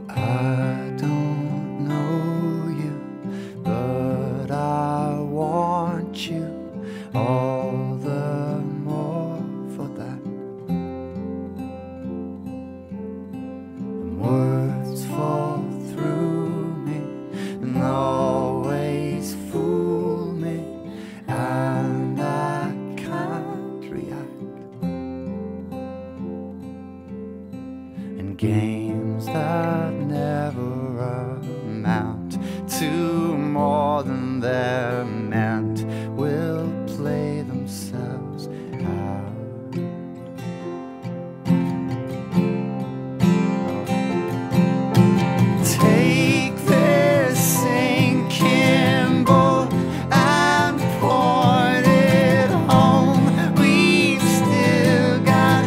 I don't know you, but I want you all the more for that. And words fall through me and always fool me, and I can't react. And games that never amount to more than they're meant will play themselves out. Take this sinking boat and point it home. We've still got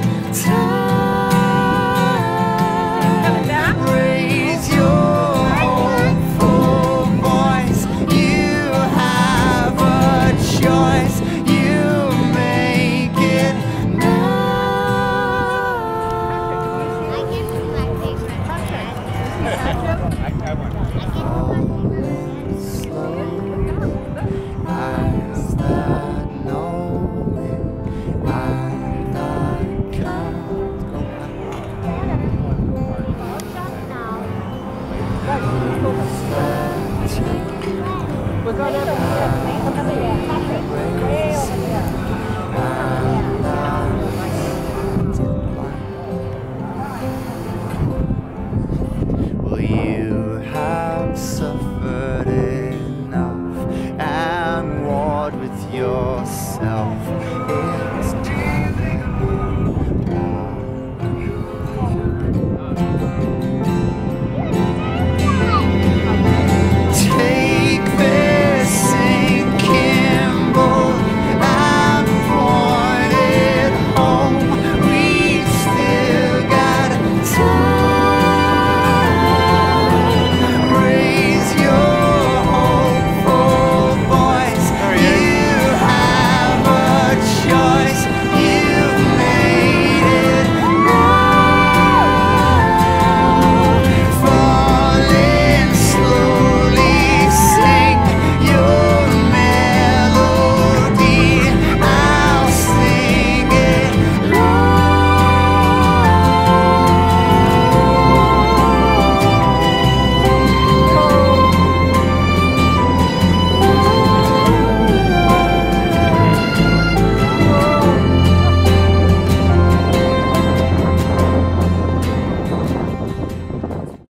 time. Raise your hopeful voice. You have a choice. You make it now. Slow eyes that know me, and I can't go back.